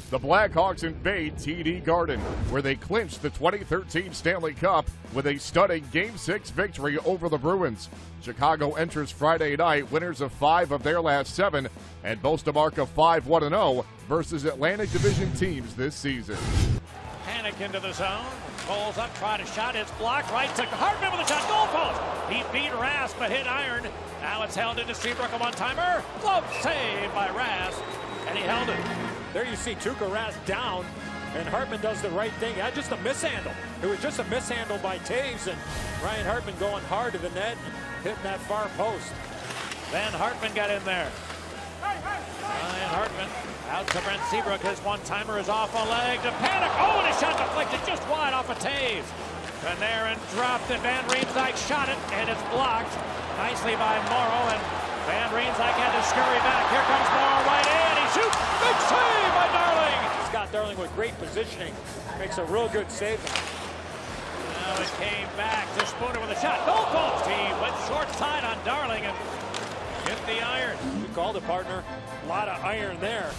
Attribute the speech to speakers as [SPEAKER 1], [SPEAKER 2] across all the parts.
[SPEAKER 1] The Blackhawks invade TD Garden, where they clinched the 2013 Stanley Cup with a stunning Game 6 victory over the Bruins. Chicago enters Friday night winners of 5 of their last 7 and boast a mark of 5-1-0 versus Atlantic Division teams this season.
[SPEAKER 2] Panic into the zone. Pulls up, tried a shot. It's blocked. Right to Hartman with a shot. Goal post. He beat Rask, but hit iron. Now it's held into Seabrook, a one-timer. Glove save by Rask, and he held it.
[SPEAKER 3] There you see Tuukka Rask down, and Hartman does the right thing. Just a mishandle. It was just a mishandle by Taves, and Ryan Hartman going hard to the net and hitting that far post.
[SPEAKER 2] Then Hartman got in there. Ryan Hartman out to Brent Seabrook. His one-timer is off a leg to Panic. Oh, and a shot deflected just wide off of Taves. Panarin dropped it. Van Riemsdyk shot it, and it's blocked nicely by Morrow. And Van Riemsdyk had to scurry back. Here comes Morrow right in. He shoots. Big save by Darling.
[SPEAKER 3] Scott Darling with great positioning. Makes a real good save.
[SPEAKER 2] Now it came back to Spooner with a shot. Goal post. He went short side on Darling and hit the iron.
[SPEAKER 3] You called it, partner. A lot of iron there.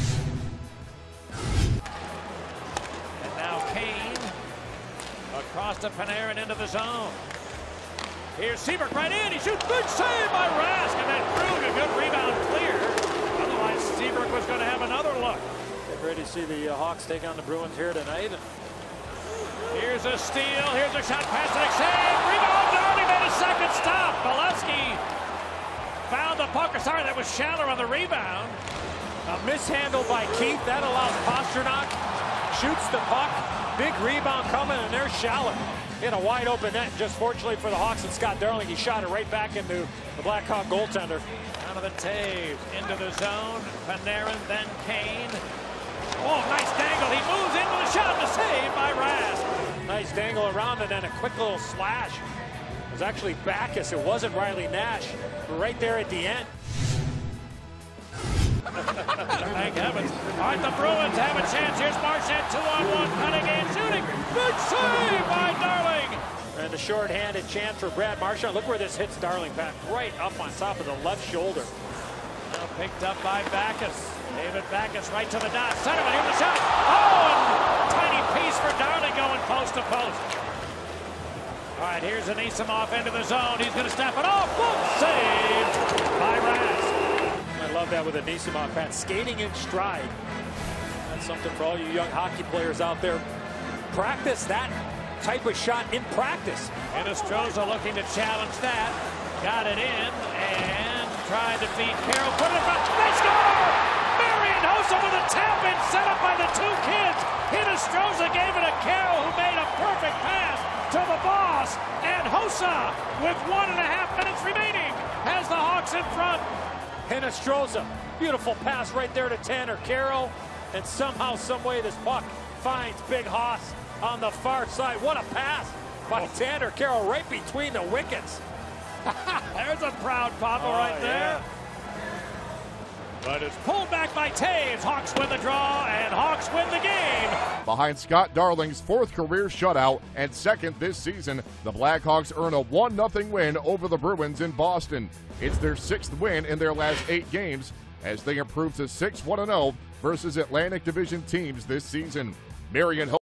[SPEAKER 2] And now Kane across to Panarin into the zone. Here's Seabrook right in. He shoots. Big save by Rask. And then Krug, a good rebound clear. Otherwise, Seabrook was going to have another look.
[SPEAKER 3] Get ready to see the Hawks take on the Bruins here tonight.
[SPEAKER 2] Here's a steal. Here's a shot pass and a save. Rebound. Darling made a second stop. Valesky found the puck. Sorry, that was Schaller on the rebound.
[SPEAKER 3] A mishandle by Keith. That allows Pastrnak. Shoots the puck. Big rebound coming, and there's Schaller in a wide open net. Just fortunately for the Hawks and Scott Darling, he shot it right back into the Blackhawk goaltender.
[SPEAKER 2] Out of the Taves, into the zone. Panarin, then Kane. Oh, nice dangle. He moves in with a shot and a save by Rask.
[SPEAKER 3] Nice dangle around, and then a quick little slash. It was actually Backus. It wasn't Riley Nash. Right there at the end.
[SPEAKER 2] Thank heavens. All right, the Bruins have a chance. Here's Marchand, 2-on-1, Cunningham shooting. Big save by Darling.
[SPEAKER 3] And a short-handed chance for Brad Marchand. Look where this hits Darling back, right up on top of the left shoulder.
[SPEAKER 2] Now picked up by Backus. David Backus right to the dot. Centerman, here's the shot. Oh, and tiny piece for Darling going post to post. All right, here's Anisimov into the zone. He's going to step it off. Boom, saved by Rask.
[SPEAKER 3] I love that with Anisimov, Pat, skating in stride. That's something for all you young hockey players out there. Practice that type of shot in practice.
[SPEAKER 2] Hinostroza looking to challenge that. Got it in and tried to feed Carroll. Put it in front. They score! Marian Hossa with a tap-in set up by the two kids. Hinostroza gave it to Carroll, who made a perfect pass to the boss. And Hossa, with 1.5 minutes remaining, has the Hawks in front.
[SPEAKER 3] Hinostroza, beautiful pass right there to Tanner Carroll. And somehow, someway, this puck finds Big Hoss on the far side. What a pass by Tanner Carroll right between the wickets.
[SPEAKER 2] There's a proud papa right there. But it's pulled back by Taves. Hawks win the draw, and Hawks win the game.
[SPEAKER 1] Behind Scott Darling's 4th career shutout and 2nd this season, the Blackhawks earn a 1-0 win over the Bruins in Boston. It's their 6th win in their last 8 games as they improve to 6-1-0 versus Atlantic Division teams this season. Marian